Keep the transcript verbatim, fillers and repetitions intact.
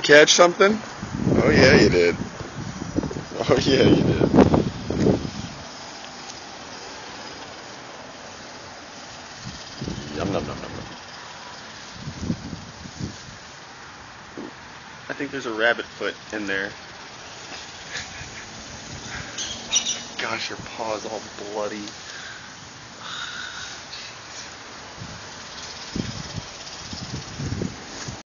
catch something? Oh yeah, you did. Oh yeah, you did. Yum num num num num. I think there's a rabbit foot in there. Gosh, your paw is all bloody.